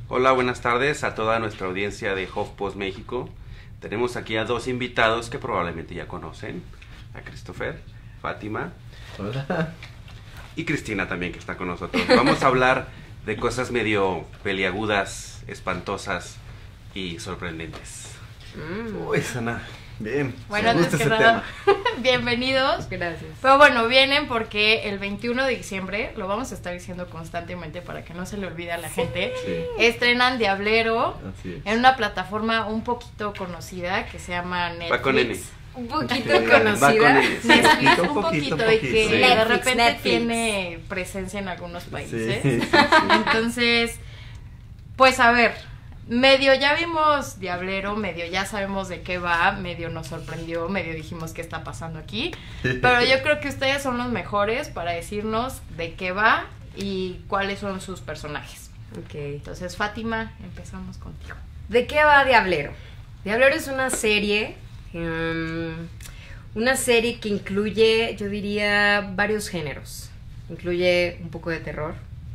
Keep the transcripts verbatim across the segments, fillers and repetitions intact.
Hola, buenas tardes a toda nuestra audiencia de HuffPost México. Tenemos aquí a dos invitados que probablemente ya conocen, a Christopher, Fátima. Hola. Y Cristina también, que está con nosotros. Vamos a hablar de cosas medio peliagudas, espantosas y sorprendentes. Mm. Uy, Sana. Bien. Bueno, antes que nada, bienvenidos. Gracias. Pero bueno, vienen porque el veintiuno de diciembre, lo vamos a estar diciendo constantemente para que no se le olvide a la sí. gente, sí. estrenan Diablero Así es. en una plataforma un poquito conocida que se llama Netflix. Va con N. Un poquito Sí, conocida. Netflix, un poquito, poquito, poquito, y que sí. de Netflix, repente Netflix. tiene presencia en algunos países. Sí, sí, sí. Entonces, pues a ver, medio ya vimos Diablero, medio ya sabemos de qué va, medio nos sorprendió, medio dijimos qué está pasando aquí, pero yo creo que ustedes son los mejores para decirnos de qué va y cuáles son sus personajes. Ok. Entonces, Fátima, empezamos contigo. ¿De qué va Diablero? Diablero es una serie, um, una serie que incluye, yo diría, varios géneros. Incluye un poco de terror,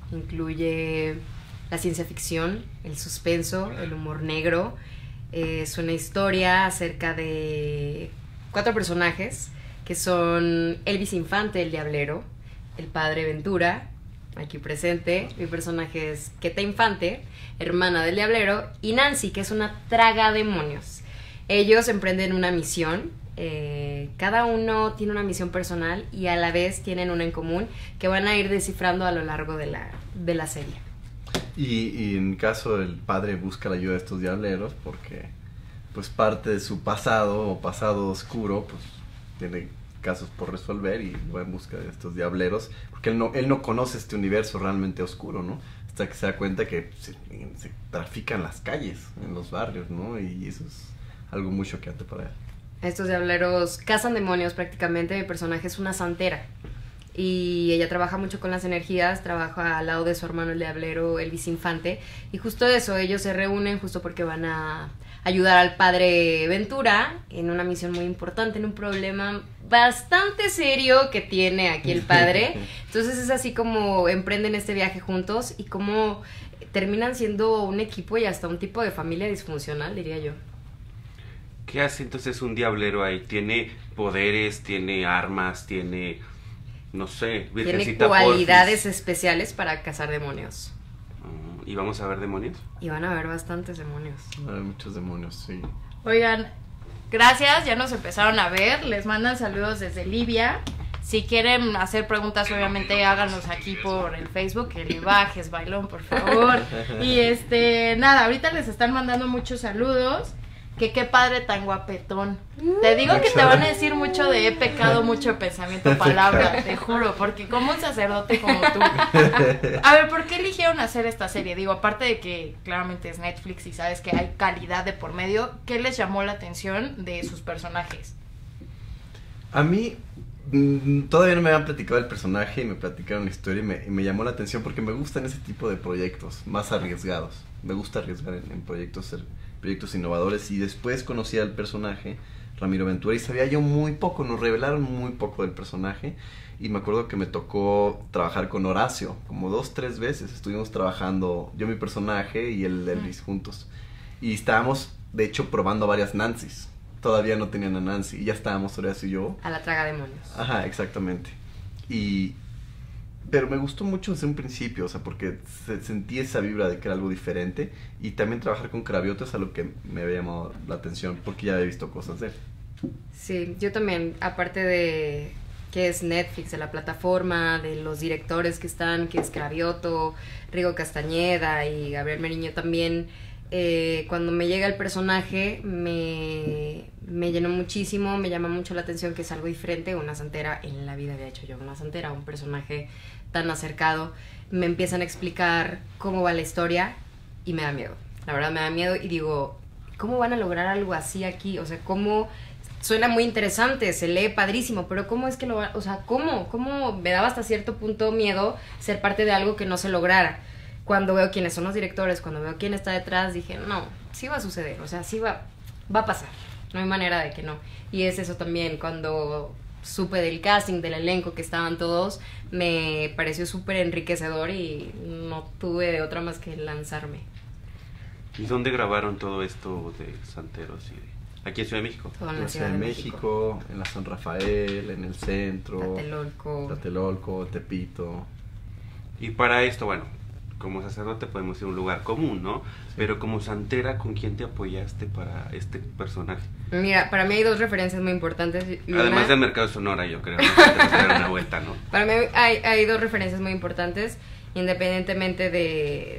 incluye la ciencia ficción, el suspenso, el humor negro. Es una historia acerca de cuatro personajes que son Elvis Infante, el Diablero, el padre Ventura, aquí presente, mi personaje es Queta Infante, hermana del Diablero, y Nancy, que es una traga demonios. Ellos emprenden una misión, eh, cada uno tiene una misión personal y a la vez tienen una en común que van a ir descifrando a lo largo de la, de la serie. Y, y en caso el padre busca la ayuda de estos diableros porque pues parte de su pasado o pasado oscuro pues tiene casos por resolver y va en busca de estos diableros porque él no, él no conoce este universo realmente oscuro, ¿no? Hasta que se da cuenta que se, se trafica en las calles, en los barrios, ¿no? Y eso es algo muy choqueante para él. Estos diableros cazan demonios prácticamente. Mi personaje es una santera y ella trabaja mucho con las energías, trabaja al lado de su hermano el Diablero, Elvis Infante, y justo eso, ellos se reúnen justo porque van a ayudar al padre Ventura en una misión muy importante, en un problema bastante serio que tiene aquí el padre. Entonces es así como emprenden este viaje juntos y como terminan siendo un equipo y hasta un tipo de familia disfuncional, diría yo. ¿Qué hace entonces un diablero ahí? ¿Tiene poderes, tiene armas, tiene, no sé, virgencita Tiene cualidades Porfis? especiales para cazar demonios. Uh, ¿Y vamos a ver demonios? Y van a haber bastantes demonios. Hay muchos demonios, sí. Oigan, gracias, ya nos empezaron a ver, les mandan saludos desde Libia. Si quieren hacer preguntas, obviamente háganos aquí por el Facebook, el Bajes Bailón, por favor. Y este, nada, ahorita les están mandando muchos saludos. Que qué padre tan guapetón. Te digo que te van a decir mucho de he pecado, mucho pensamiento, palabra, te juro, porque como un sacerdote como tú. A ver, ¿por qué eligieron hacer esta serie? Digo, aparte de que claramente es Netflix y sabes que hay calidad de por medio, ¿qué les llamó la atención de sus personajes? A mí mm, todavía no me habían platicado el personaje y me platicaron la historia y me, y me llamó la atención porque me gustan ese tipo de proyectos más arriesgados. Me gusta arriesgar en, en proyectos ser, proyectos innovadores y después conocí al personaje Ramiro Ventura y sabía yo muy poco, nos revelaron muy poco del personaje y me acuerdo que me tocó trabajar con Horacio, como dos, tres veces estuvimos trabajando yo mi personaje y el Elvis juntos y estábamos de hecho probando varias Nancys, todavía no tenían a Nancy y ya estábamos Horacio y yo. A la traga demonios. Ajá, exactamente. Y pero me gustó mucho desde un principio, o sea, porque se, sentí esa vibra de que era algo diferente. Y también trabajar con Cravioto es algo que me había llamado la atención, porque ya había visto cosas de él. Sí, yo también, aparte de que es Netflix, de la plataforma, de los directores que están, que es Cravioto, Rigo Castañeda y Gabriel Meriño también, eh, cuando me llega el personaje me, me llenó muchísimo, me llama mucho la atención que es algo diferente, una santera, en la vida había hecho yo una santera, un personaje tan acercado, me empiezan a explicar cómo va la historia y me da miedo, la verdad me da miedo y digo, ¿cómo van a lograr algo así aquí? O sea, ¿cómo? Suena muy interesante, se lee padrísimo, pero ¿cómo es que lo va? O sea, ¿cómo? ¿Cómo? Me daba hasta cierto punto miedo ser parte de algo que no se lograra. Cuando veo quiénes son los directores, cuando veo quién está detrás, dije, no, sí va a suceder, o sea, sí va, va a pasar, no hay manera de que no. Y es eso también, cuando supe del casting, del elenco, que estaban todos, me pareció súper enriquecedor y no tuve otra más que lanzarme. ¿Y dónde grabaron todo esto de santeros? Y de... ¿Aquí en Ciudad de México? Todo en En la Ciudad de México, en la San Rafael, en el centro, Tlatelolco. Tlatelolco, Tepito. Y para esto, bueno, como sacerdote podemos ir a un lugar común, ¿no? Sí. Pero como santera, ¿con quién te apoyaste para este personaje? Mira, para mí hay dos referencias muy importantes. y una- Además del mercado de Sonora, yo creo, ¿no? Te vas a dar una vuelta, ¿no? Para mí hay, hay dos referencias muy importantes, independientemente de,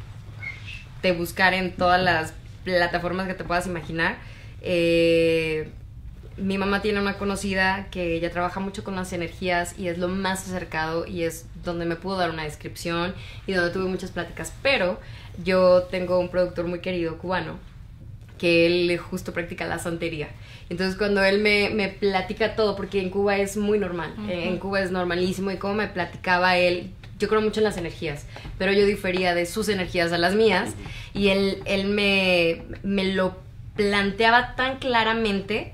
de buscar en todas las plataformas que te puedas imaginar. Eh, mi mamá tiene una conocida que ella trabaja mucho con las energías y es lo más acercado y es donde me pudo dar una descripción y donde tuve muchas pláticas. Pero yo tengo un productor muy querido cubano que él justo practica la santería. Entonces cuando él me, me platica todo, porque en Cuba es muy normal, Ujú. eh, en Cuba es normalísimo, y como me platicaba él, yo creo mucho en las energías, pero yo difería de sus energías a las mías, y él, él me, me lo planteaba tan claramente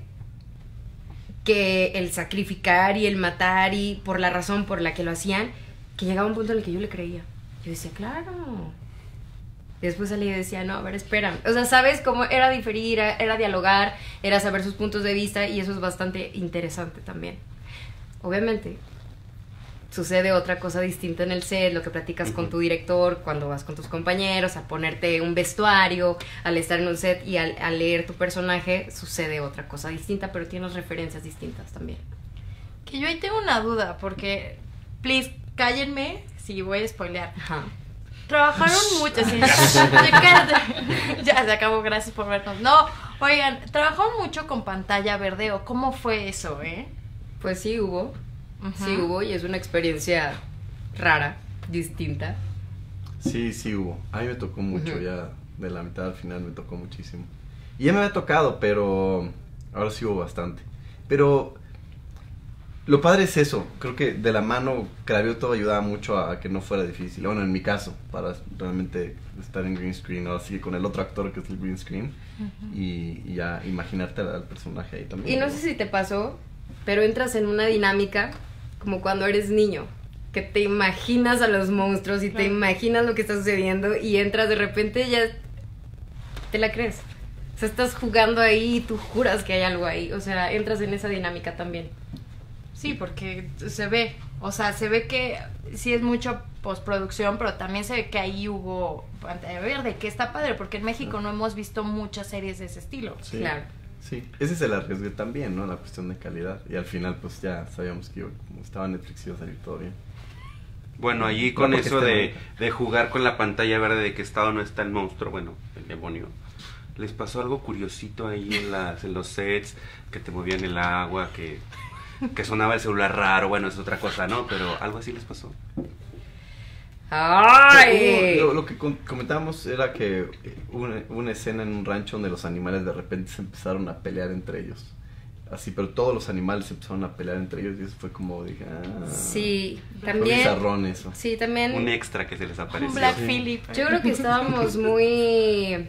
que el sacrificar y el matar y por la razón por la que lo hacían, que llegaba un punto en el que yo le creía. Yo decía, claro. Después salía y decía, no, a ver, espérame. O sea, ¿sabes cómo era diferir, era, era dialogar, era saber sus puntos de vista, y eso es bastante interesante también. Obviamente, sucede otra cosa distinta en el set, lo que platicas con tu director, cuando vas con tus compañeros, a ponerte un vestuario, al estar en un set y al, al leer tu personaje, sucede otra cosa distinta, pero tienes referencias distintas también. Que yo ahí tengo una duda, porque, please, cállenme si voy a spoilear. Ajá. Trabajaron mucho, sí. Ya, cállate. Ya se acabó, gracias por vernos. No, oigan, trabajaron mucho con pantalla verde, ¿o cómo fue eso, eh? Pues sí hubo, Ujú. sí hubo, y es una experiencia rara, distinta. Sí, sí hubo. A mí me tocó mucho, Ujú. ya de la mitad al final me tocó muchísimo. Y ya me había tocado, pero ahora sí hubo bastante. Pero lo padre es eso, creo que de la mano Cravioto ayudaba mucho a, a que no fuera difícil. Bueno, en mi caso, para realmente estar en green screen, ahora sí con el otro actor que es el green screen, Ujú. y, y ya imaginarte al, al personaje ahí también. Y no sé si te pasó, pero entras en una dinámica como cuando eres niño, que te imaginas a los monstruos y te Claro. imaginas lo que está sucediendo, y entras de repente y ya te la crees. O sea, estás jugando ahí y tú juras que hay algo ahí. O sea, entras en esa dinámica también. Sí, porque se ve, o sea, se ve que sí es mucho postproducción, pero también se ve que ahí hubo pantalla verde, que está padre, porque en México no hemos visto muchas series de ese estilo. Sí, Claro. sí, ese es el arriesgue también, ¿no? La cuestión de calidad. Y al final, pues ya sabíamos que iba- como estaba Netflix iba a salir todo bien. Bueno, allí No con porque eso esté de, bonito. de jugar con la pantalla verde, de que está o no está el monstruo, bueno, el demonio, ¿les pasó algo curiosito ahí en, las, en los sets? Que te movían el agua, que, que sonaba el celular raro, bueno, es otra cosa, ¿no? Pero algo así les pasó. ¡Ay! Lo, lo que con- comentábamos era que hubo una, una escena en un rancho donde los animales de repente se empezaron a pelear entre ellos. Así, pero todos los animales se empezaron a pelear entre ellos y eso fue como, dije, ah, Sí, fue también. bizarrón eso. Sí, también. Un extra que se les apareció. Un Black Sí. Phillip. Yo creo que estábamos muy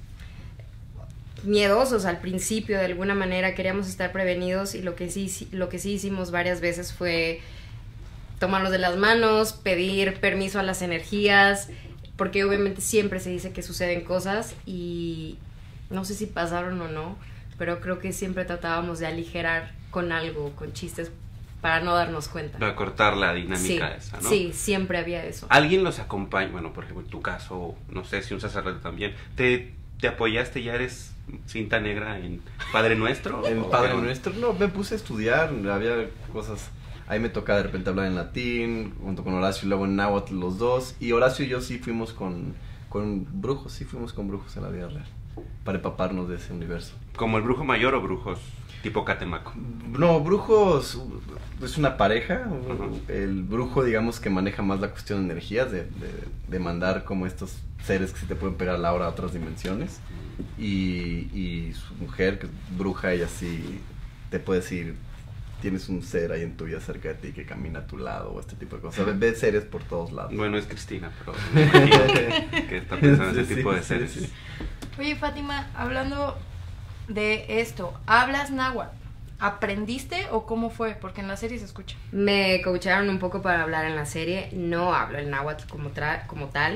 miedosos al principio, de alguna manera queríamos estar prevenidos, y lo que sí lo que sí hicimos varias veces fue tomarnos de las manos, pedir permiso a las energías, porque obviamente siempre se dice que suceden cosas y no sé si pasaron o no, pero creo que siempre tratábamos de aligerar con algo, con chistes, para no darnos cuenta. Para cortar la dinámica Sí, esa, ¿no? sí, siempre había eso. ¿Alguien los acompaña? Bueno, por ejemplo, en tu caso, no sé si un sacerdote también. ¿Te, te apoyaste, ya eres cinta negra en Padre Nuestro? En ¿O Padre qué? Nuestro, no, me puse a estudiar, había cosas, ahí me tocaba de repente hablar en latín, junto con Horacio y luego en náhuatl los dos, y Horacio y yo sí fuimos con, con brujos, sí fuimos con brujos en la vida real, para empaparnos de ese universo. ¿Como el brujo mayor o brujos tipo Catemaco? No, brujos es una pareja, Ujú. el brujo digamos que maneja más la cuestión de energías, de, de, de mandar como estos seres que se te pueden pegar a la hora a otras dimensiones, y, y su mujer, que es bruja, ella sí te puede decir, tienes un ser ahí en tu vida cerca de ti que camina a tu lado, o este tipo de cosas, ves ves seres por todos lados. Bueno, es Cristina, pero me imagino que está pensando en ese Sí, tipo de sí, seres. sí. Oye, Fátima, hablando de esto, ¿hablas náhuatl? ¿Aprendiste o cómo fue? Porque en la serie se escucha. Me coacharon un poco para hablar en la serie. No hablo el náhuatl como, tra- como tal,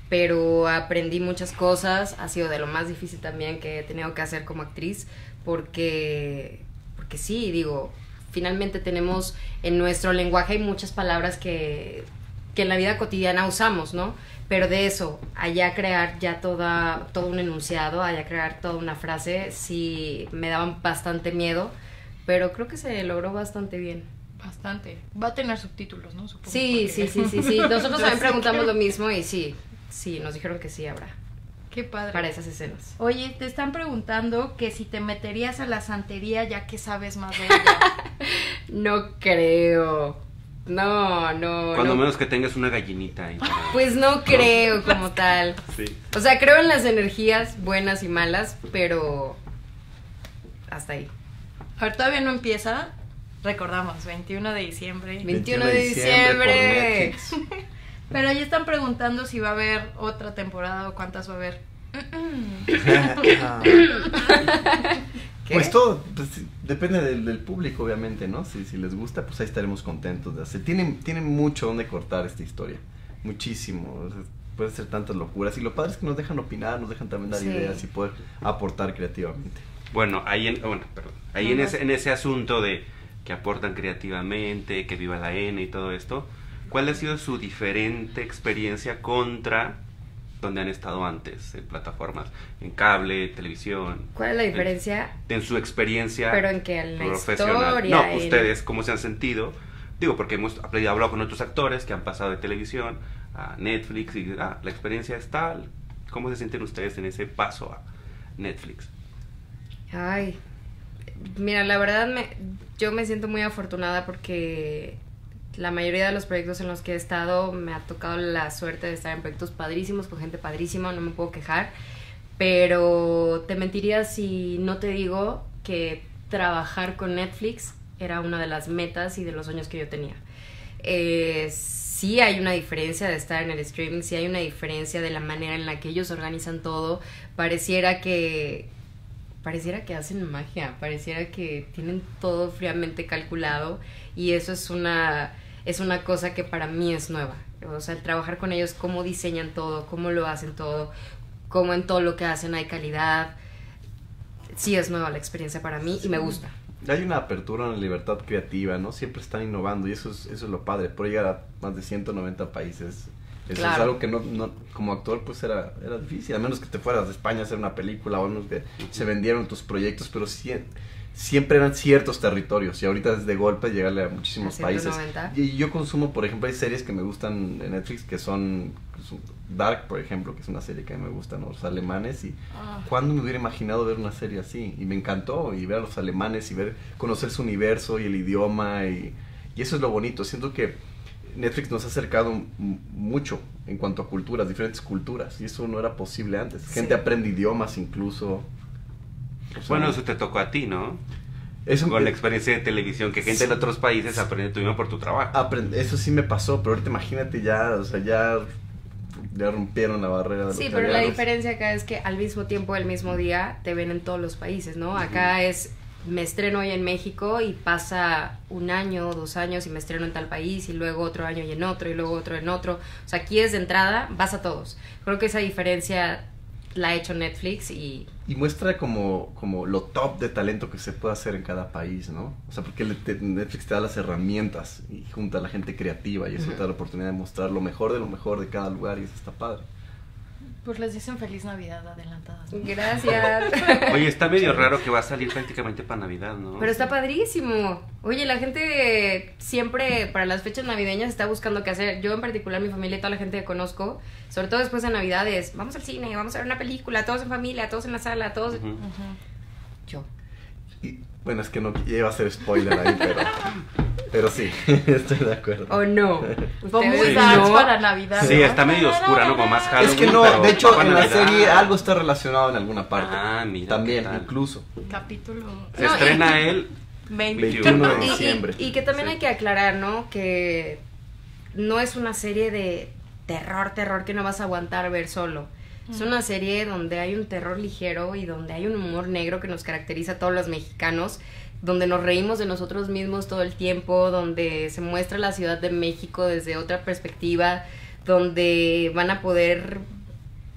pero aprendí muchas cosas, ha sido de lo más difícil también que he tenido que hacer como actriz, porque, porque sí, digo, finalmente tenemos en nuestro lenguaje hay muchas palabras que, que en la vida cotidiana usamos, ¿no? Pero de eso, allá crear ya toda, todo un enunciado, allá crear toda una frase, sí me daban bastante miedo, pero creo que se logró bastante bien. Bastante. Va a tener subtítulos, ¿no? Supongo, Sí, porque- sí, sí, sí, sí. Nosotros también Así preguntamos que- lo mismo y sí, sí, nos dijeron que sí habrá Qué padre. para esas escenas. Oye, te están preguntando que si te meterías a la santería ya que sabes más de ella. No creo. No, no, Cuando no. menos que tengas una gallinita ahí. para- Pues no creo como tal. Sí. O sea, creo en las energías buenas y malas, pero hasta ahí. A ver, todavía no empieza. Recordamos, veintiuno de diciembre. veintiuno de diciembre. por Netflix. Pero ya están preguntando si va a haber otra temporada o cuántas va a haber. ¿Qué? Pues todo, pues, sí, depende del, del público, obviamente, ¿no? Si, si les gusta, pues ahí estaremos contentos de hacer. Tienen, tienen mucho donde cortar esta historia, muchísimo. O sea, puede ser tantas locuras. Y lo padre es que nos dejan opinar, nos dejan también dar Sí. ideas y poder aportar creativamente. Bueno, ahí en, bueno, perdón, ahí en Ajá. ese, en ese asunto de que aportan creativamente, que viva la N y todo esto, ¿cuál ha sido su diferente experiencia contra donde han estado antes, en plataformas, en cable, televisión? ¿Cuál es la diferencia? En, en su experiencia Pero en que en la profesional. historia, No, en- ustedes, ¿cómo se han sentido? Digo, porque hemos hablado con otros actores que han pasado de televisión a Netflix y ah, la experiencia es tal. ¿Cómo se sienten ustedes en ese paso a Netflix? Ay, mira, la verdad me, yo me siento muy afortunada porque la mayoría de los proyectos en los que he estado me ha tocado la suerte de estar en proyectos padrísimos, con gente padrísima, no me puedo quejar, pero te mentiría si no te digo que trabajar con Netflix era una de las metas y de los sueños que yo tenía. Eh, sí hay una diferencia de estar en el streaming, sí hay una diferencia de la manera en la que ellos organizan todo, pareciera que pareciera que hacen magia, pareciera que tienen todo fríamente calculado y eso es una es una cosa que para mí es nueva. O sea, el trabajar con ellos, cómo diseñan todo, cómo lo hacen todo, cómo en todo lo que hacen hay calidad. Sí es nueva la experiencia para mí y me gusta. Hay una apertura, una libertad creativa, ¿no? Siempre están innovando y eso es, eso es lo padre. Por llegar a más de ciento noventa países. Eso Claro. es algo que no, no, como actor pues era, era difícil, a menos que te fueras de España a hacer una película o a menos que se vendieron tus proyectos, pero sie- siempre eran ciertos territorios y ahorita es de golpe llegarle a muchísimos A países. ciento noventa. Y yo consumo, por ejemplo, hay series que me gustan de Netflix que son, que son Dark, por ejemplo, que es una serie que a mí me gusta, ¿no? Los alemanes y Ah. ¿cuándo me hubiera imaginado ver una serie así? Y me encantó, y ver a los alemanes, y ver, conocer su universo y el idioma, y, y eso es lo bonito. Siento que Netflix nos ha acercado m- mucho en cuanto a culturas, diferentes culturas, y eso no era posible antes. Gente Sí. aprende idiomas incluso. O sea, Bueno, eso te tocó a ti, ¿no? eso, Con la experiencia de televisión, que gente de otros países aprende tu idioma por tu trabajo. aprend- eso sí me pasó, pero ahorita imagínate ya, o sea, ya, ya rompieron la barrera de lo Sí, que pero la habíamos. diferencia acá es que al mismo tiempo, el mismo día, te ven en todos los países, ¿no? Acá es, me estreno hoy en México y pasa un año, dos años y me estreno en tal país y luego otro año y en otro y luego otro en otro. O sea, aquí es de entrada, vas a todos. Creo que esa diferencia la ha hecho Netflix y... Y muestra como, como lo top de talento que se puede hacer en cada país, ¿no? O sea, porque le- te- Netflix te da las herramientas y junta a la gente creativa y eso te da la oportunidad de mostrar lo mejor de lo mejor de cada lugar y eso está padre. Pues les dicen feliz Navidad adelantadas, ¿no? Gracias. Oye, está medio raro que va a salir prácticamente para Navidad, ¿no? Pero está padrísimo. Oye, la gente siempre para las fechas navideñas está buscando qué hacer. Yo en particular, mi familia y toda la gente que conozco, sobre todo después de Navidades, vamos al cine, vamos a ver una película, todos en familia, todos en la sala, todos... Ujú. Ujú. Yo. Y, bueno, es que no iba a ser spoiler ahí, pero, pero sí, estoy de acuerdo. ¿O no? Fue muy ¿Ustedes darks no? para Navidad. Sí, ¿no? está medio oscura, ¿no? Como más Es Halloween, que no, pero de hecho para en la Navidad. serie algo está relacionado en alguna parte. Ah, mira. También, ¿qué tal? incluso. Capítulo Se No, y- estrena el veintiuno de Y- y- diciembre. Y, que también Sí. hay que aclarar, ¿no? Que no es una serie de terror, terror que no vas a aguantar ver solo. Es una serie donde hay un terror ligero y donde hay un humor negro que nos caracteriza a todos los mexicanos, donde nos reímos de nosotros mismos todo el tiempo, donde se muestra la Ciudad de México desde otra perspectiva, donde van a poder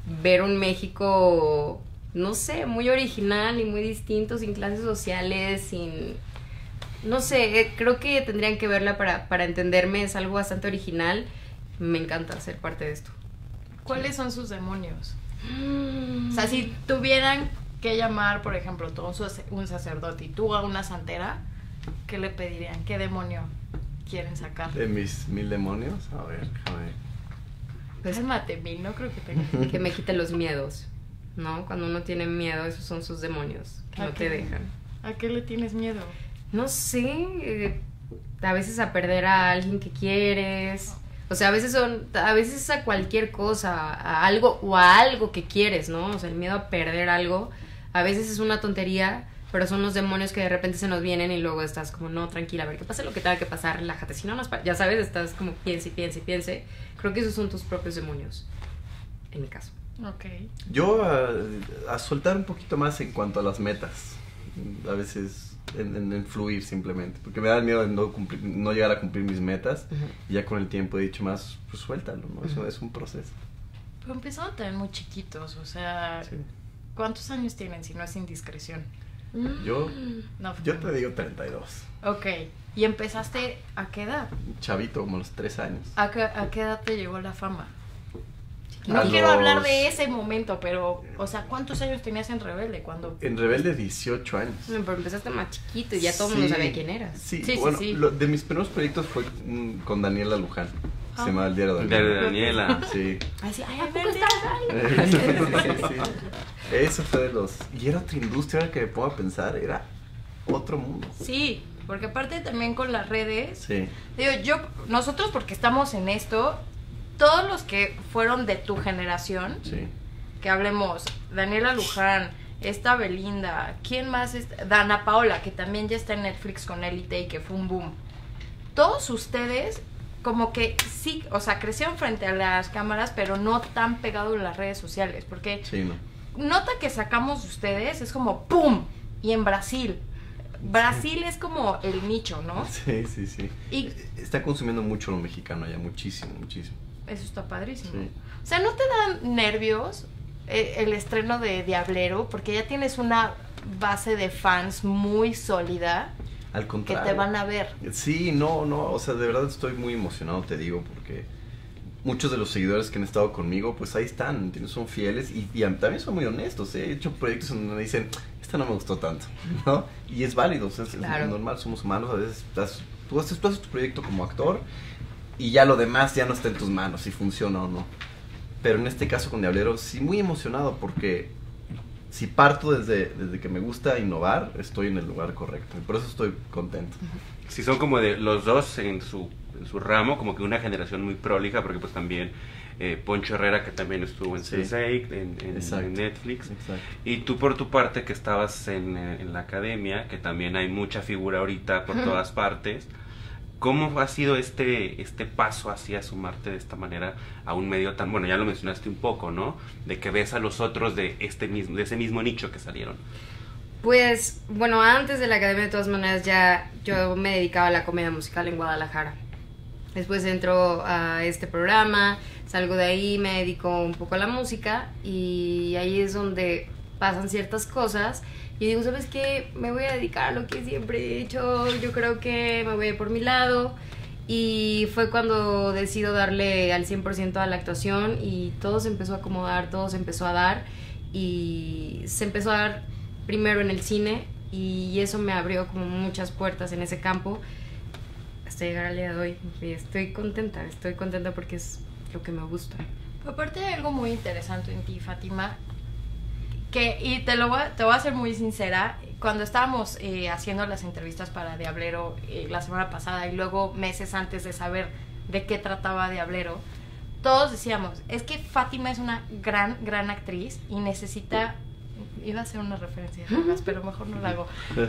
ver un México, no sé, muy original y muy distinto, sin clases sociales, sin... No sé, creo que tendrían que verla para, para entenderme, es algo bastante original. Me encanta ser parte de esto. ¿Cuáles son sus demonios? Mm. O sea, si tuvieran que llamar, por ejemplo, tú a un sacerdote y tú a una santera, ¿qué le pedirían? ¿Qué demonio quieren sacar? De mis mil demonios, a ver, déjame. Pues mate mil, no creo que tenga. Que me quite los miedos, ¿no? Cuando uno tiene miedo, esos son sus demonios, que no te dejan. ¿A qué le tienes miedo? No sé, eh, a veces a perder a alguien que quieres. O sea, a veces son, a veces a cualquier cosa, a algo o a algo que quieres, ¿no? O sea, el miedo a perder algo, a veces es una tontería, pero son los demonios que de repente se nos vienen y luego estás como, no, tranquila, a ver, que pase lo que tenga que pasar, relájate, si no, nos pa-". Ya sabes, estás como piense y piense y piense. Creo que esos son tus propios demonios, en mi caso. Ok. Yo a, a soltar un poquito más en cuanto a las metas, a veces... En, en, en fluir simplemente, porque me da miedo de no cumplir, no llegar a cumplir mis metas. Uh-huh. Y ya con el tiempo he dicho más, pues suéltalo, ¿no? Uh-huh. Eso es un proceso. Pero empezaron también muy chiquitos, o sea, sí. ¿Cuántos años tienen si no es indiscreción? Yo, no, yo te digo treinta y dos. Ok, ¿y empezaste a qué edad? Chavito, como a los tres años. ¿A qué, a qué edad te llegó la fama? No a quiero los... hablar de ese momento, pero, o sea, ¿cuántos años tenías en Rebelde? Cuando... En Rebelde dieciocho años. Pero empezaste más chiquito y ya todo el sí, mundo sabía quién eras. Sí, sí, bueno, sí, sí. Lo, de mis primeros proyectos fue mm, con Daniela Luján. Ah. Se llamaba El Diario de Daniela. De Daniela. Sí. Así, ay, ¿a poco estabas ahí? sí, sí. Eso fue de los... Y era otra industria, ahora que me pongo a pensar, era otro mundo. Sí, porque aparte también con las redes... Sí. Digo, yo, nosotros porque estamos en esto... Todos los que fueron de tu generación, sí. Que hablemos, Daniela Luján, esta Belinda, ¿quién más? Es? Dana Paola, que también ya está en Netflix con Élite y que fue un boom. Todos ustedes, como que sí, o sea, crecieron frente a las cámaras, pero no tan pegados en las redes sociales, porque sí, no. Nota que sacamos de ustedes, es como ¡pum! Y en Brasil. Brasil sí. Es como el nicho, ¿no? Sí, sí, sí. Y está consumiendo mucho lo mexicano ya, muchísimo, muchísimo. Eso está padrísimo. Sí. O sea, ¿no te dan nervios eh, el estreno de Diablero? Porque ya tienes una base de fans muy sólida. Al contrario. Que te van a ver. Sí, no, no, o sea, de verdad estoy muy emocionado, te digo, porque muchos de los seguidores que han estado conmigo, pues ahí están, ¿entiendes? Son fieles y, y también son muy honestos, ¿eh? He hecho proyectos en donde me dicen, esta no me gustó tanto, ¿no? Y es válido, o sea, es, claro. Es normal, somos humanos, a veces estás, tú, haces, tú haces tu proyecto como actor y ya lo demás ya no está en tus manos, si funciona o no. Pero en este caso con Diablero, sí muy emocionado porque si parto desde, desde que me gusta innovar, estoy en el lugar correcto. Y por eso estoy contento. Si son como de los dos en su, en su ramo, como que una generación muy prolija, porque pues también eh, Poncho Herrera, que también estuvo en sí. Sense eight, en, en, en Netflix. Exacto. Y tú por tu parte, que estabas en, en la academia, que también hay mucha figura ahorita por todas partes. ¿Cómo ha sido este este paso hacia sumarte de esta manera a un medio tan, bueno, ya lo mencionaste un poco, ¿no? De que ves a los otros de este mismo de ese mismo nicho que salieron. Pues, bueno, antes de la academia de todas maneras ya yo me dedicaba a la comedia musical en Guadalajara. Después entro a este programa, salgo de ahí, me dedico un poco a la música y ahí es donde pasan ciertas cosas. Y digo, ¿sabes qué? Me voy a dedicar a lo que siempre he hecho, yo creo que me voy por mi lado. Y fue cuando decido darle al cien por ciento a la actuación y todo se empezó a acomodar, todo se empezó a dar. Y se empezó a dar primero en el cine y eso me abrió como muchas puertas en ese campo hasta llegar al día de hoy. Y estoy contenta, estoy contenta porque es lo que me gusta. Aparte hay algo muy interesante en ti, Fátima. Que, y te lo voy a, te voy a ser muy sincera, cuando estábamos eh, haciendo las entrevistas para Diablero eh, la semana pasada y luego meses antes de saber de qué trataba Diablero, todos decíamos, es que Fátima es una gran, gran actriz y necesita, iba a hacer una referencia de drogas, pero mejor no la hago.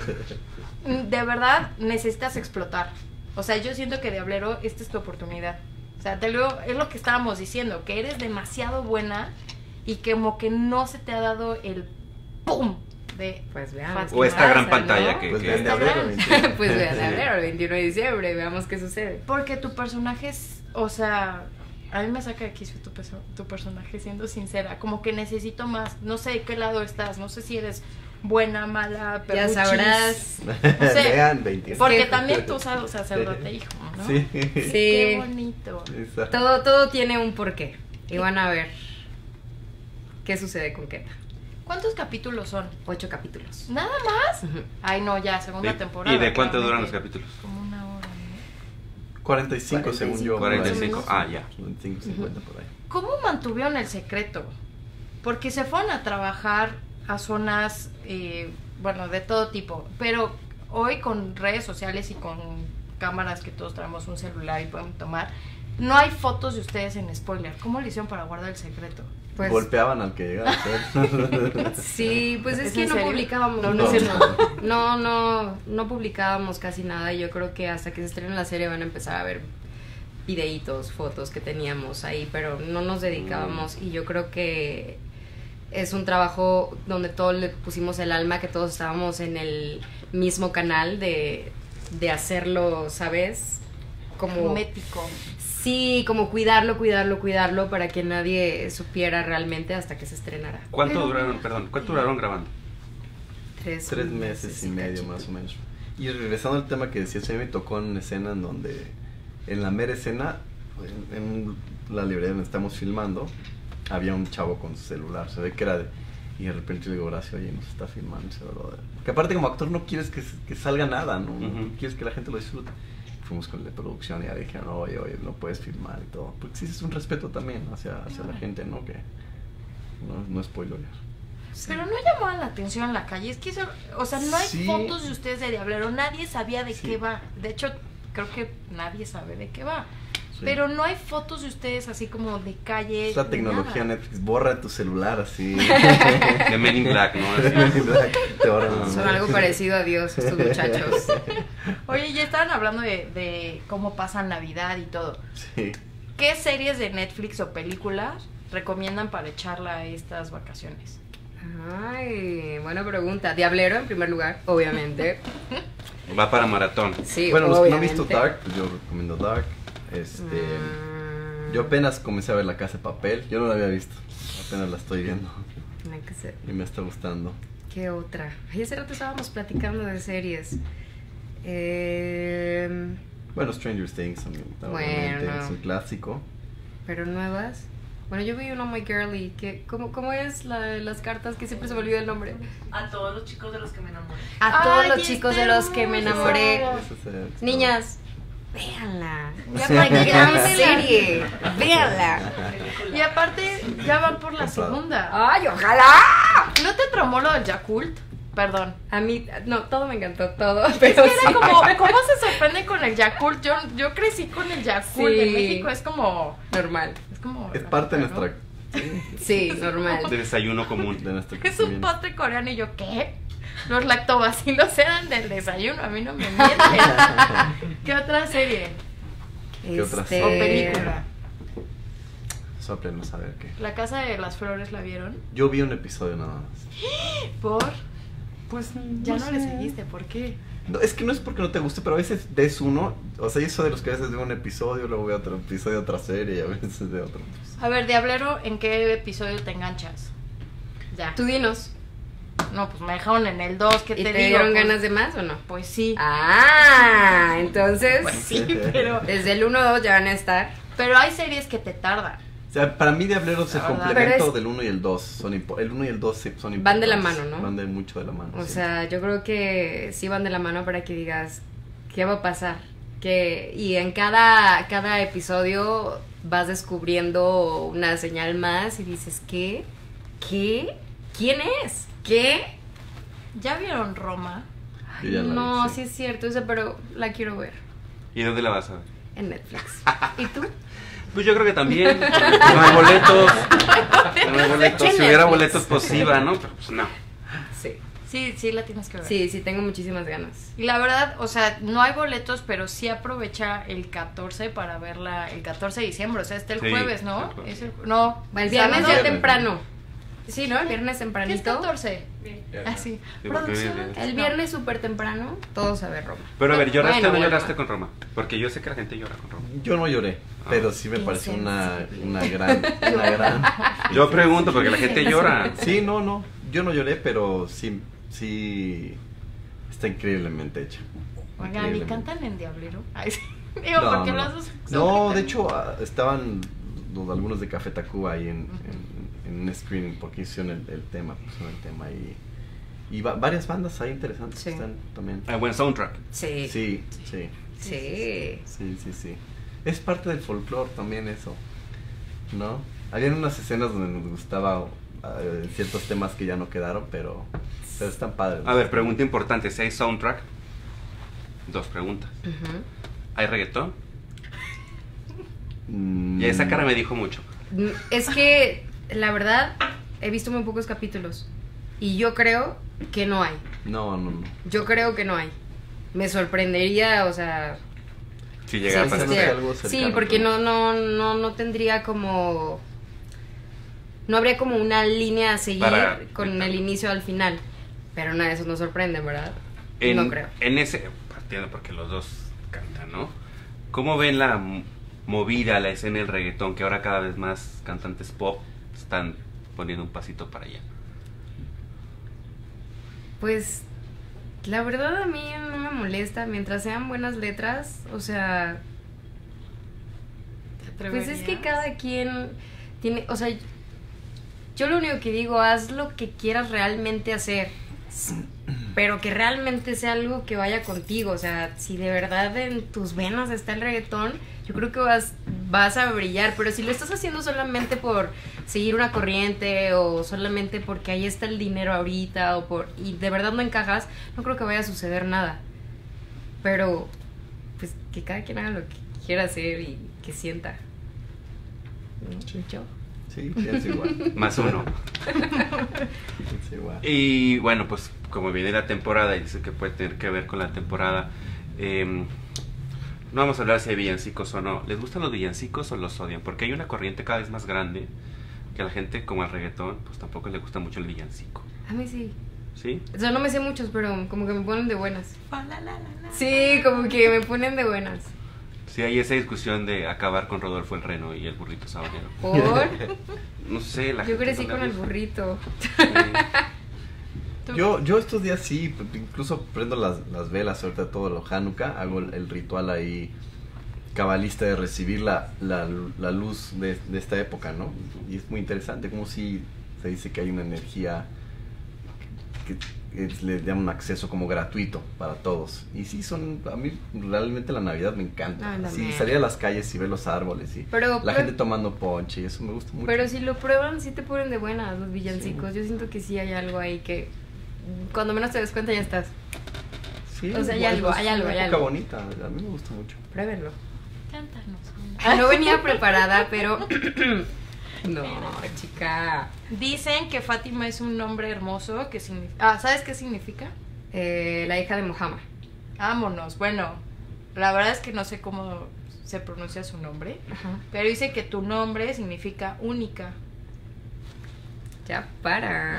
De verdad, necesitas explotar. O sea, yo siento que Diablero, esta es tu oportunidad. O sea, te lo, es lo que estábamos diciendo, que eres demasiado buena y que como que no se te ha dado el ¡pum! De pues vean, o esta gran ¿no? pantalla que, pues que vean Diablero pues vean Diablero el veintiuno de diciembre, veamos qué sucede. Porque tu personaje es, o sea, A mí me saca de quicio tu, perso- tu personaje, siendo sincera. Como que necesito más. No sé de qué lado estás. No sé si eres buena, mala, Ya perruchis. sabrás. No sé. Vean veinte. Porque Sí. también tú sabes sacerdote hijo, ¿no? Sí. Sí. Qué bonito. Exacto. Todo, todo tiene un porqué. Y van a ver qué sucede con Keta. ¿Cuántos capítulos son? Ocho capítulos. ¿Nada más? Ujú. Ay, no, ya, segunda ¿Y- temporada. ¿Y de cuánto duran los claramente. capítulos? Como una hora, ¿no? cuarenta y cinco según yo. cuarenta y por ahí. cinco, ah, ya. cuarenta y cinco, cincuenta por ahí. ¿Cómo mantuvieron el secreto? Porque se fueron a trabajar a zonas, eh, bueno, de todo tipo, pero hoy con redes sociales y con cámaras que todos traemos un celular y podemos tomar, no hay fotos de ustedes en spoiler. ¿Cómo le hicieron para guardar el secreto? Pues, Golpeaban al que llegaba. ¿sabes? sí, pues es, ¿Es que en no serio? publicábamos. No, No, no es no, no, no, no publicábamos casi nada. Y yo creo que hasta que se estrene la serie van a empezar a ver videitos, fotos que teníamos ahí, pero no nos dedicábamos. Y yo creo que es un trabajo donde todos le pusimos el alma, que todos estábamos en el mismo canal de, de hacerlo, ¿sabes? Como Mético. sí, como cuidarlo, cuidarlo, cuidarlo para que nadie supiera realmente hasta que se estrenara. ¿Cuánto Pero- duraron, perdón, cuánto duraron grabando? Tres, Tres meses y medio cachito. más o menos. Y regresando al tema que decías, a mí me tocó en una escena en donde, en la mera escena, en, en la librería donde estamos filmando, había un chavo con su celular, se ve que era de... Y de repente yo le digo, Horacio, oye, nos está filmando ese brother. Que aparte como actor no quieres que, que salga nada, ¿no? No Ujú. quieres que la gente lo disfrute. Fuimos con la producción y ya dijeron, oye, oye, no puedes filmar y todo. Porque sí es un respeto también hacia, hacia la gente, ¿no? Que no, no es spoiler. Pero no llamaban la atención en la calle. Es que eso, o sea, no hay Sí. fotos de ustedes de Diablero. Nadie sabía de Sí. qué va. De hecho, creo que nadie sabe de qué va. Sí. Pero no hay fotos de ustedes así como de calle. Es la de tecnología nada. Netflix, borra tu celular así. De Men in Black, ¿no? Así. Te borran la Son memoria. algo parecido a Dios, estos muchachos. Oye, ya estaban hablando de, de cómo pasan Navidad y todo. Sí. ¿Qué series de Netflix o películas recomiendan para echarla a estas vacaciones? Ay, buena pregunta. Diablero en primer lugar, obviamente. Va para maratón. Sí, Bueno, los que no han obviamente. visto Dark, pues yo recomiendo Dark. Este, Mm, yo apenas comencé a ver La Casa de Papel, yo no la había visto, apenas la estoy viendo hay que ser- y me está gustando. ¿Qué otra? Ay, hace rato estábamos platicando de series. Eh, Bueno, Stranger Things también, obviamente, Bueno. es un clásico. pero nuevas. Bueno, yo vi uno muy girly. Que, ¿cómo, ¿Cómo es la, las cartas? Que siempre se me olvida el nombre. A todos los chicos de los que me enamoré. A todos Ay, los está chicos de los que me hermoso. enamoré. Ese sería- Niñas, véanla. Ya Es una para que gran vean la- serie. Véanla. Y aparte, ya van por la Comprado. segunda. ¡Ay, ojalá! ¿No te traumó lo del Yakult? Perdón. A mí, no, todo me encantó, todo. Es Pero que era sí. como, ¿cómo se sorprende con el Yakult? Yo, yo crecí con el Yakult. Sí. En México es como. Normal. Es como. Es parte de ¿no? nuestra, sí, Sí, normal. De desayuno común. de nuestro Es un crecimiento. postre coreano y yo, ¿qué? Los lactobacilos eran del desayuno, a mí no me mienten. ¿Qué otra serie? ¿Qué otra Este, O película. Sóplenos a ver qué. La Casa de las Flores, ¿la vieron? Yo vi un episodio nada más. ¿Por? Pues Ya no le seguiste, ¿por qué? No, es que no es porque no te guste, pero a veces ves uno, o sea, yo soy de los que a veces veo un episodio, luego veo otro episodio de otra serie y a veces de otro. A ver, Diablero, ¿en qué episodio te enganchas? Ya. Tú dinos. No, pues me dejaron en el dos, ¿qué ¿Y te, te, digo? dieron Pues- ganas de más o no? Pues sí. Ah, entonces Pues sí, pero... desde el uno dos ya van a estar. Pero hay series que te tardan. O sea, para mí Diablero es el La verdad. complemento Pero es- del uno y el dos. Son impo- el uno y el dos sí son Van de la importantes. mano, ¿no? Van de mucho de la mano. O sí. sea, yo creo que sí van de la mano para que digas qué va a pasar. Que, y en cada, cada episodio vas descubriendo una señal más y dices, ¿qué? ¿Qué? ¿Quién es? ¿Qué? ¿Ya vieron Roma? Yo ya la vi, No, sí. sí es cierto, esa, pero la quiero ver ¿Y dónde la vas a ver? en Netflix. ¿Y tú? Pues yo creo que también. No hay boletos. No hay boletos. Si hubiera Netflix. boletos, pues iba, ¿no? Pero pues no. Sí. Sí, sí la tienes que ver. Sí, sí, tengo muchísimas ganas. Y la verdad, o sea, no hay boletos, pero sí aprovecha el catorce para verla el catorce de diciembre. O sea, está el Sí, jueves, ¿no? el jueves. Es el- no, El viernes sábado. ya temprano. Sí, ¿no? El viernes ¿Qué es tempranito. catorce? Bien. Así. Sí, porque Producción. viene de- El viernes súper temprano, todos a ver Roma. Pero a ver, ¿lloraste Bueno, o no bueno. lloraste con Roma? Porque yo sé que la gente llora con Roma. Yo no lloré, Ah. pero sí me Qué pareció una, sensible. una gran, una gran... Yo pregunto porque la gente llora. Sí, no, no, yo no lloré, pero sí, sí, está increíblemente hecha. Oigan, ¿y Increíblemente. cantan en Diablero? Ay, sí. Digo, No, porque no, los no. dos son No, de gitanos. hecho, ah, estaban los- algunos de Café Tacuba ahí en, en, en un screening porque hicieron el, el tema, pusieron el tema y, y va- varias bandas ahí interesantes Sí. están también. Ah, buen soundtrack. Sí. Sí, sí, Sí. sí, sí, sí. Es parte del folclore también eso, ¿no? Habían unas escenas donde nos gustaba eh, ciertos temas que ya no quedaron, pero, pero están padres. A ver, pregunta importante. Si hay soundtrack, dos preguntas. Ujú. ¿Hay reggaetón? Mm, Y esa cara me dijo mucho. Mm, Es que, la verdad, he visto muy pocos capítulos. Y yo creo que no hay. No, no, no. Yo creo que no hay. Me sorprendería, o sea... Si si llega a sí, pasar. sí, existiera. algo Sí, cercano, porque pero- no, no, no, no tendría como... No habría como una línea a seguir Para- con el inicio al final. Pero nada, eso nos sorprende, ¿verdad? En, No creo. En ese, partiendo porque los dos cantan, ¿no? ¿Cómo ven la m- movida, la escena del reggaetón, que ahora cada vez más cantantes pop están poniendo un pasito para allá? Pues la verdad a mí no me molesta mientras sean buenas letras, o sea, ¿Te pues es que atreverías? cada quien tiene, o sea, yo lo único que digo, haz lo que quieras realmente hacer, pero que realmente sea algo que vaya contigo, o sea, si de verdad en tus venas está el reggaetón, yo creo que vas, vas a brillar, pero si lo estás haciendo solamente por seguir una corriente o solamente porque ahí está el dinero ahorita o por y de verdad no encajas, no creo que vaya a suceder nada. Pero pues que cada quien haga lo que quiera hacer y que sienta. Sí. Yo. Sí, pienso igual. Más uno. Pienso igual. Y bueno, pues como viene la temporada y dice que puede tener que ver con la temporada, eh, no vamos a hablar si hay villancicos o no. ¿Les gustan los villancicos o los odian? Porque hay una corriente cada vez más grande que a la gente, como el reggaetón, pues tampoco le gusta mucho el villancico. A mí sí. ¿Sí? O sea, no me sé muchos, pero como que me ponen de buenas. La, la, la, la. Sí, como que me ponen de buenas. Sí, hay esa discusión de acabar con Rodolfo el Reno y el burrito sabanero. Por No sé, la yo gente crecí no le con el gusta. burrito. Sí. Yo, yo estos días sí, incluso prendo las, las velas ahorita todo lo Hanukkah, hago el, el ritual ahí cabalista de recibir la, la, la luz de, de esta época, ¿no? Y es muy interesante, como si se dice que hay una energía que, que le dan un acceso como gratuito para todos. Y sí, son, a mí realmente la Navidad me encanta. A mí Sí, también. salir a las calles y ver los árboles y Pero, la pero- gente tomando ponche, y eso me gusta mucho. Pero si lo prueban, sí te ponen de buenas los villancicos. Yo siento que sí hay algo ahí que cuando menos te des cuenta ya estás. Sí, o sea, hay es algo, hay una algo, hay época algo. bonita, a mí me gusta mucho. Pruébenlo. Cántanos. Ah, no venía preparada, pero... no, chica. Dicen que Fátima es un nombre hermoso que significa... Ah, ¿sabes qué significa? Eh, la hija de Mohammed. Vámonos. Bueno, la verdad es que no sé cómo se pronuncia su nombre, Ajá. pero dice que tu nombre significa única. Ya para.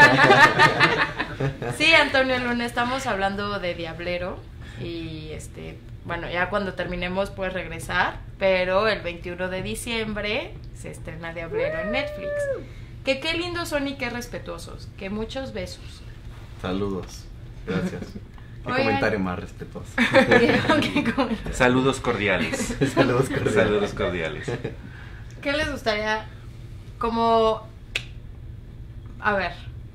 Sí, Antonio Luna, estamos hablando de Diablero y este, bueno, ya cuando terminemos puedes regresar, pero el veintiuno de diciembre se estrena Diablero en Netflix. Que qué lindos son y qué respetuosos, que muchos besos. Saludos. Gracias. Qué Oigan. comentario más respetuoso. ¿Qué, cómo- Saludos cordiales. Saludos cordiales. Saludos cordiales. qué les gustaría como... A ver,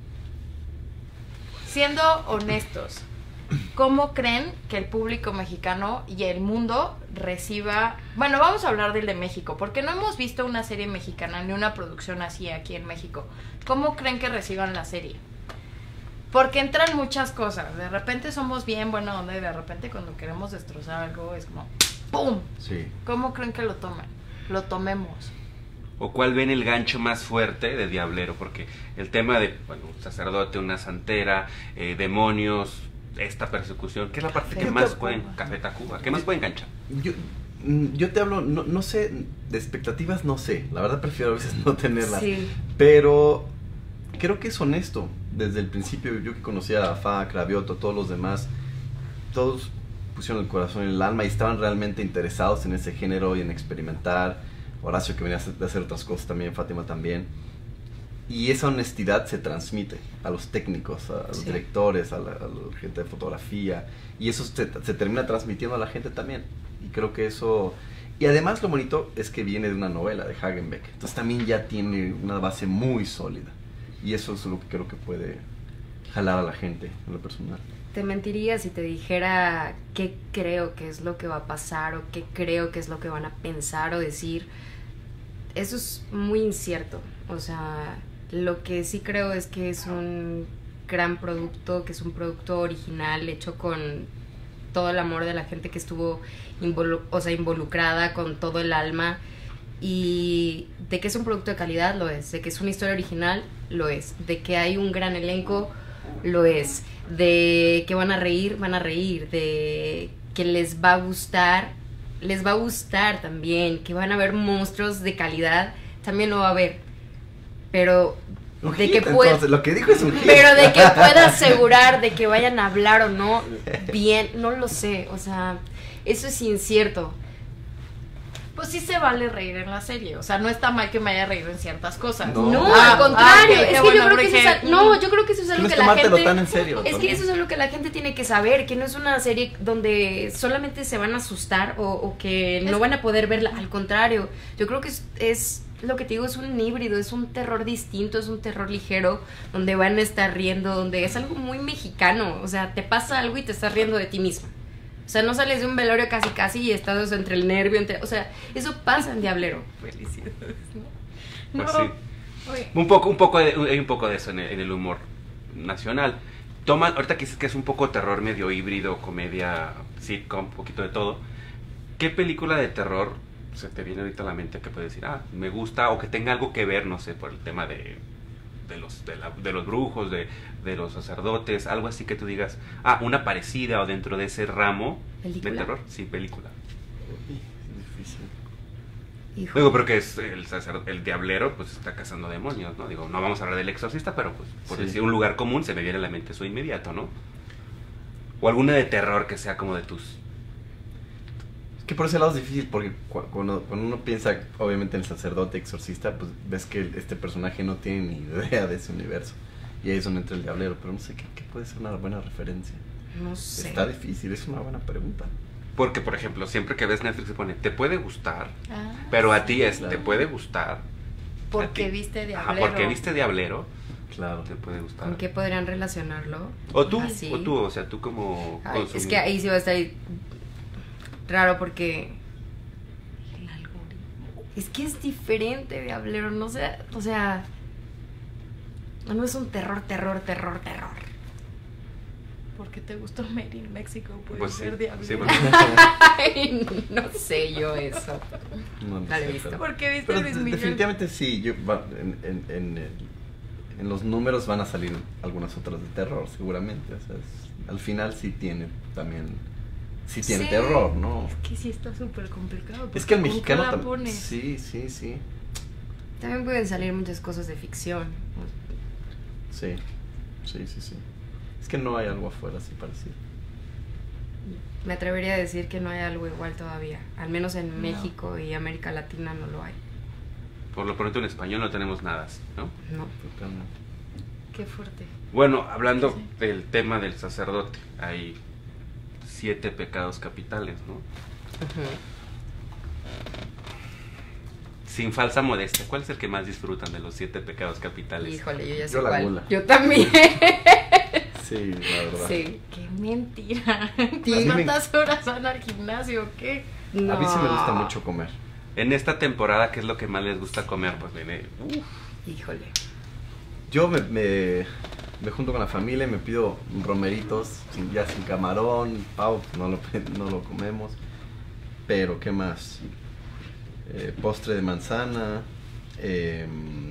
siendo honestos, ¿cómo creen que el público mexicano y el mundo reciba... Bueno, vamos a hablar del de México, porque no hemos visto una serie mexicana ni una producción así aquí en México. ¿Cómo creen que reciban la serie? Porque entran muchas cosas. De repente somos bien buena onda y de repente cuando queremos destrozar algo es como ¡pum! Sí. ¿Cómo creen que lo tomen? Lo tomemos. ¿O cuál ven el gancho más fuerte de Diablero? Porque el tema de, bueno, un sacerdote, una santera, eh, demonios, esta persecución, ¿qué es la parte que Café más Tacuba. pueden... Café Tacuba, ¿qué más puede enganchar? Yo, mm, yo te hablo, no, no sé, de expectativas no sé. La verdad prefiero a veces no tenerlas. Sí. Pero creo que es honesto. Desde el principio, yo que conocía a Fa, Cravioto, todos los demás, todos pusieron el corazón y el alma y estaban realmente interesados en ese género y en experimentar. Horacio, que venía de hacer otras cosas también, Fátima también. Y esa honestidad se transmite a los técnicos, a los Sí. directores, a la, a la gente de fotografía. Y eso se, se termina transmitiendo a la gente también. Y creo que eso... Y además lo bonito es que viene de una novela de Hagenbeck. Entonces también ya tiene una base muy sólida. Y eso es lo que creo que puede jalar a la gente, en lo personal. Te mentiría si te dijera qué creo que es lo que va a pasar o qué creo que es lo que van a pensar o decir. Eso es muy incierto. O sea, lo que sí creo es que es un gran producto, que es un producto original hecho con todo el amor de la gente que estuvo involu- o sea, involucrada, con todo el alma. Y de que es un producto de calidad, lo es. De que es una historia original, lo es. De que hay un gran elenco, lo es. De que van a reír, van a reír. De que les va a gustar, les va a gustar también. Que van a haber monstruos de calidad, también lo va a haber. Pero Un de hit, que pueda, entonces, lo que dijo es un hit. pero de que pueda asegurar de que vayan a hablar o no bien, no lo sé. O sea, eso es incierto. Pues sí se vale reír en la serie. O sea, no está mal que me haya reído en ciertas cosas. No. No, Ah, al contrario. ah, ok, es qué que bueno, yo creo que eso es, porque- al- no, yo creo que eso es algo Tienes que que la tomártelo gente tan en serio. es que también. eso es algo que la gente tiene que saber, que no es una serie donde solamente se van a asustar o, o que no Es- van a poder verla. Al contrario, yo creo que es, es lo que te digo, es un híbrido, es un terror distinto, es un terror ligero, donde van a estar riendo, donde es algo muy mexicano. O sea, te pasa algo y te estás riendo de ti mismo. O sea, no sales de un velorio casi casi y estás entre el nervio, entre, o sea, eso pasa en Diablero. Felicidades, ¿no? Pues No. sí. Oye, Un poco, un poco de, hay un poco de eso en el, en el humor nacional. Toma, ahorita que dices que es un poco terror medio híbrido, comedia, sitcom, un poquito de todo. ¿Qué película de terror se te viene ahorita a la mente que puedes decir, ah, me gusta, o que tenga algo que ver, no sé, por el tema de, de los de, la- de los brujos, de, de los sacerdotes, algo así que tú digas, ah, una parecida o dentro de ese ramo ¿Película? de terror? Sí, película. Uy, es difícil. Hijo. Digo, pero que es el sacerdote, el diablero, pues está cazando demonios, ¿no? Digo, no vamos a hablar del exorcista, pero pues por Sí. decir un lugar común se me viene a la mente eso inmediato, ¿no? O alguna de terror que sea como de tus... Es que por ese lado es difícil porque cu- cuando, cuando uno piensa obviamente en el sacerdote exorcista, pues ves que el- este personaje no tiene ni idea de ese universo. Y ahí es donde entra el diablero, pero no sé qué, qué puede ser una buena referencia. No sé. Está difícil, es una buena pregunta. Porque, por ejemplo, siempre que ves Netflix se pone, te puede gustar, ah, pero a ti es, claro. te puede gustar. porque a ti. viste Ajá, Diablero. porque viste Diablero, Claro. te puede gustar. ¿Con qué podrían relacionarlo? O tú, Así. o tú, o sea, tú como... Ay, es consumidor. que ahí sí va a estar raro porque El algoritmo. es que es diferente Diablero, no sé, o sea, no es un terror, terror, terror, terror. Porque te gustó Made in Mexico, puede Pues sí, ser Diablero. sí, porque- Ay, no sé yo eso. No, no La he sé, visto. pero- Porque viste Pero Luis de- Miguel. definitivamente sí, yo, va- en, en, en, el- en los números van a salir algunas otras de terror, seguramente. O sea, es- al final sí tiene también, sí tiene Sí. terror, ¿no? Es que sí está súper complicado. Es que el porque ¿con mexicano qué la tam- pones? sí, sí, sí, También pueden salir muchas cosas de ficción. sí, sí, sí, sí. Es que no hay algo afuera así parecido. Me atrevería a decir que no hay algo igual todavía. Al menos en No. México y América Latina no lo hay. Por lo pronto en español no tenemos nada, ¿no? No. Totalmente. Qué fuerte. Bueno, hablando Sí. del tema del sacerdote, hay siete pecados capitales, ¿no? Sin falsa modestia, ¿cuál es el que más disfrutan de los siete pecados capitales? Híjole, yo ya sé Yo la cuál. gula. Yo también. Sí, la verdad. Sí. Qué mentira. Sí. ¿Cuántas horas van al gimnasio? ¿Qué? A mí sí me gusta No. mucho comer. En esta temporada, ¿qué es lo que más les gusta comer? Pues viene, uf, Híjole. Yo me, me, me junto con la familia y me pido romeritos, sin- ya sin camarón, pavo, pues no lo, no lo comemos. Pero, ¿qué más? Eh, postre de manzana, eh,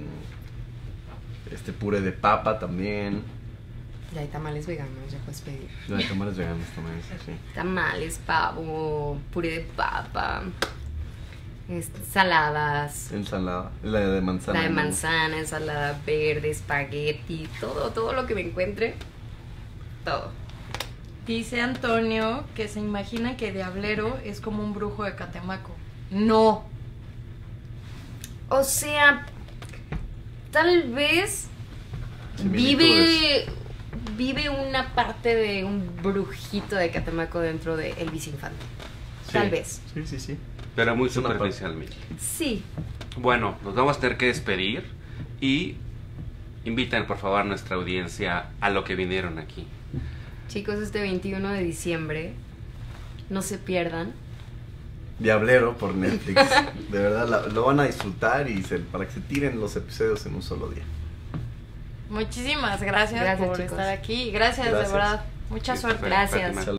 este puré de papa también. Ya hay tamales veganos, ya puedes pedir. No hay tamales veganos también, sí, sí. Tamales, pavo, puré de papa. ensaladas, Ensalada. La de manzana. la de ¿no? manzana, ensalada verde, espagueti, todo, todo lo que me encuentre, todo. Dice Antonio que se imagina que Diablero es como un brujo de Catemaco. No. O sea, tal vez Similitudes. vive vive una parte de un brujito de Catemaco dentro de Elvis Infante. Sí. Tal vez. Sí, sí, sí. Pero muy Es una parte. superficialmente. Sí. Bueno, nos vamos a tener que despedir y inviten por favor a nuestra audiencia a lo que vinieron aquí. Chicos, este veintiuno de diciembre, no se pierdan. Diablero por Netflix. De verdad, la- lo van a disfrutar y se- para que se tiren los episodios en un solo día. Muchísimas gracias, Gracias, por chicos. estar aquí. Gracias, Gracias. de verdad. Mucha Sí, suerte. perfecto, Gracias. Fátima.